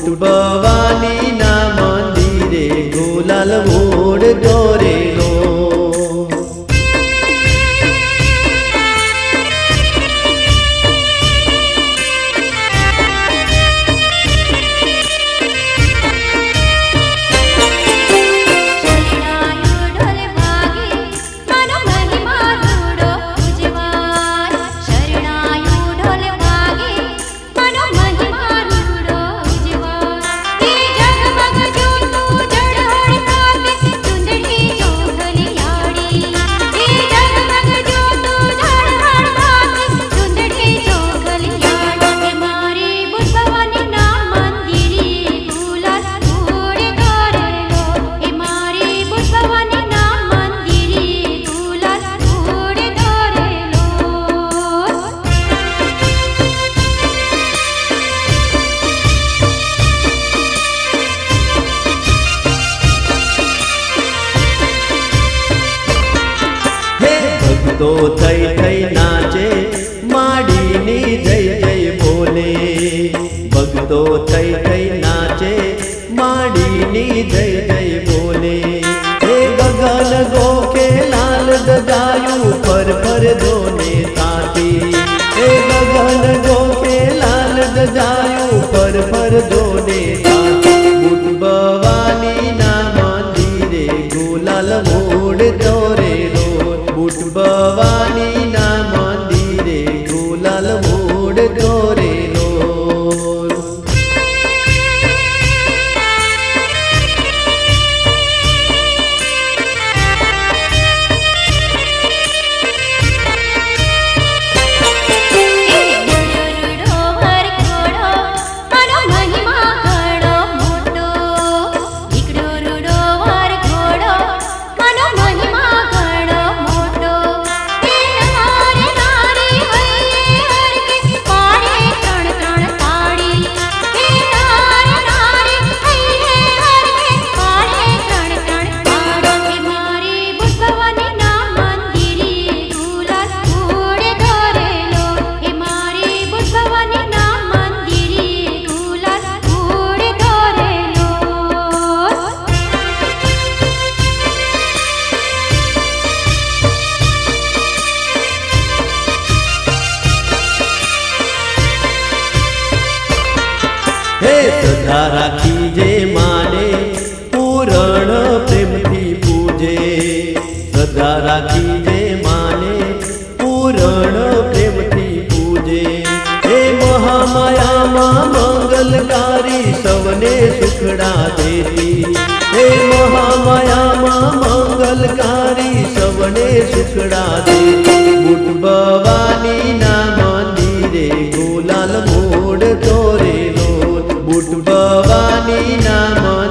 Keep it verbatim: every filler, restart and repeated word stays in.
भवानी ना मंदिरे गुलाल मोड़ दौरेलो। तो थई थई नाचे माडीनी जय जय बोले। भक्तो थई थई नाचे माडीनी जय जय बोले। हे गगन गोखे लाल दजायु पर पर दोने ताती। हे गगन गोखे लाल दजायु पर पर दोने ताती। बुट भवानी ना मंदिरे गुलाल मोड़ दौरेलो। बुट भवानी ना मंदिरे गुलाल मोड़ दौरेलो। श्रद्धा राखी जे माने पूरण प्रेम थी पूजे। श्रद्धा राखी जे माने पूरण प्रेम थी पूजे। हे महामाया मां मंगलकारी सबने सुखड़ा देती। हे महामाया मां मंगलकारी सबने सुखड़ा देती। बुट भवानी ना मंदिरे गुलाल मोड़ दौरेलो। बुट भवानी ना